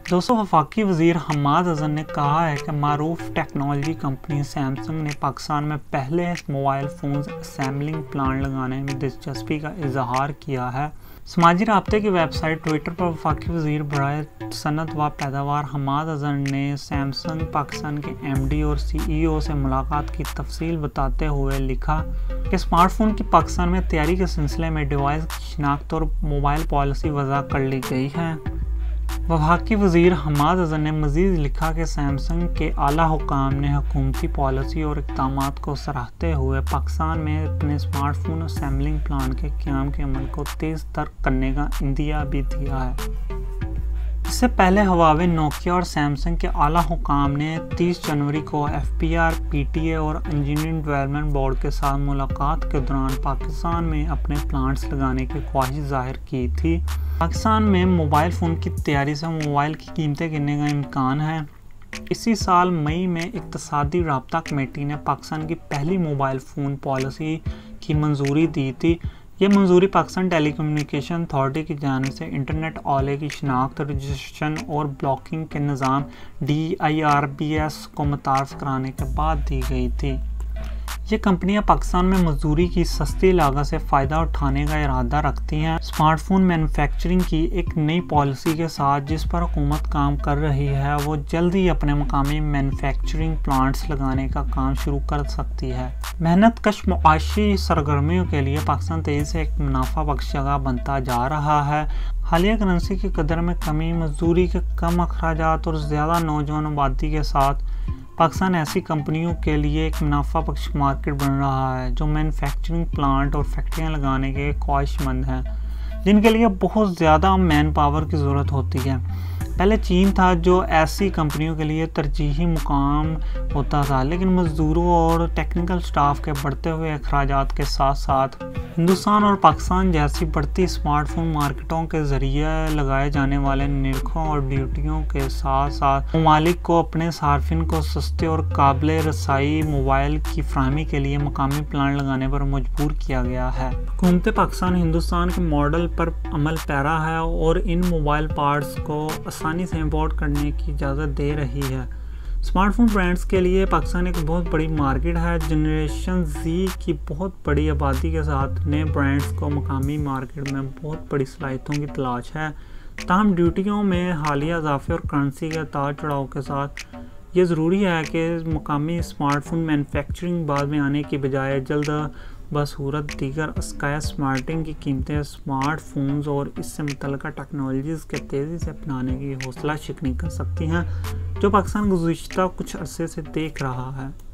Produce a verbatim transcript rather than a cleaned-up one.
دوستو وفاقی وزیر حماد حسن نے کہا ہے کہ معروف ٹیکنالوجی کمپنی سیمسنگ نے پاکستان میں پہلے موبائل فونز اسمبلنگ پلانٹ لگانے میں دلچسپی کا اظہار کیا ہے۔ سماجی رابطے کی ویب سائٹ ٹویٹر پر وفاقی وزیر برائے صنعت و پیداوار حماد حسن نے سیمسنگ پاکستان کے ایم ڈی اور سی ای او سے ملاقات کی تفصیل بتاتے ہوئے لکھا کہ اسمارٹ فون کی پاکستان میں تیاری کے سلسلے میں ڈیوائس کی شناخت اور موبائل پالیسی وضع کر لی گئی ہے۔ وفاقی وزیر حماد حسن نے مزید لکھا کہ سیمسنگ کے اعلیٰ حکام نے حکومتی پالیسی اور اقدامات کو سراہتے ہوئے پاکستان میں اپنے اسمارٹ فون اسمبلنگ پلانٹ کے قیام کے عمل کو تیز تر کرنے کا عندیہ بھی دیا ہے۔ اس سے پہلے ہواوے، نوکیا اور سیمسنگ کے اعلیٰ حکام نے تیس جنوری کو F P R, P T A اور انجینئرنگ ڈیولپمنٹ بورڈ کے ساتھ ملاقات کے دوران پاکستان میں اپنے پلانٹس لگانے کی خواہش ظاہر کی تھی۔ پاکستان میں موبائل فون کی تیاری سے موبائل کی قیمتیں گرنے کا امکان ہے۔ اسی سال مئی میں اقتصادی رابطہ کمیٹی نے پاکستان کی پہلی موبائل فون پالیسی کی منظوری دی تھی۔ یہ منظوری پاکستان ٹیلی کمیونیکیشن اتھارٹی کی جانب سے انٹرنیٹ آلے کی شناخت، رجسٹریشن اور بلاکنگ کے نظام D I R B S کو متعارف کرانے کے بعد دی گئی تھی۔ یہ کمپنیاں پاکستان میں مزدوری کی سستی لاگت سے فائدہ اٹھانے کا ارادہ رکھتی ہیں۔ اسمارٹ فون مینوفیکچرنگ کی ایک نئی پالیسی کے ساتھ جس پر حکومت کام کر رہی ہے، وہ جلد ہی اپنے مقامی مینوفیکچرنگ پلانٹس لگانے کا کام شروع کر سکتی ہے۔ محنت کش معاشی سرگرمیوں کے لیے پاکستان تیزی سے ایک منافع بخش جگہ بنتا جا رہا ہے۔ حالیہ کرنسی کی قدر میں کمی، مزدوری کے کم اخراجات اور زیادہ نوجوان آبادی کے ساتھ پاکستان ایسی کمپنیوں کے لیے ایک منافع بخش مارکیٹ بن رہا ہے جو مینوفیکچرنگ پلانٹ اور فیکٹریاں لگانے کے خواہش مند ہیں، جن کے لیے بہت زیادہ مین پاور کی ضرورت ہوتی ہے۔ پہلے چین تھا جو ایسی کمپنیوں کے لیے ترجیحی مقام ہوتا تھا، لیکن مزدوروں اور ٹیکنیکل سٹاف کے بڑھتے ہوئے اخراجات کے ساتھ ساتھ ہندوستان اور پاکستان جیسی بڑھتی اسمارٹ فون مارکیٹوں کے ذریعے لگائے جانے والے نرخوں اور ڈیوٹیوں کے ساتھ ساتھ ممالک کو اپنے صارفین کو سستے اور قابل رسائی موبائل کی فراہمی کے لیے مقامی پلانٹ لگانے پر مجبور کیا گیا ہے۔ حکومت پاکستان ہندوستان کے ماڈل پر عمل پیرا ہے اور ان موبائل پارٹس کو آسانی سے امپورٹ کرنے کی اجازت دے رہی ہے۔ اسمارٹ فون برانڈز کے لیے پاکستان ایک بہت بڑی مارکیٹ ہے۔ جنریشن زی کی بہت بڑی آبادی کے ساتھ نئے برانڈز کو مقامی مارکیٹ میں بہت بڑی صلاحیتوں کی تلاش ہے۔ تاہم ڈیوٹیوں میں حالیہ اضافے اور کرنسی کے اتار چڑھاؤ کے ساتھ یہ ضروری ہے کہ مقامی اسمارٹ فون مینوفیکچرنگ بعد میں آنے کی بجائے جلد بصورت دیگر اسکائی اسمارٹنگ کی قیمتیں اسمارٹ فونز اور اس سے متعلقہ ٹیکنالوجیز کے تیزی سے اپنانے کی حوصلہ شکنی کر سکتی ہیں، جو پاکستان گزشتہ کچھ عرصے سے دیکھ رہا ہے۔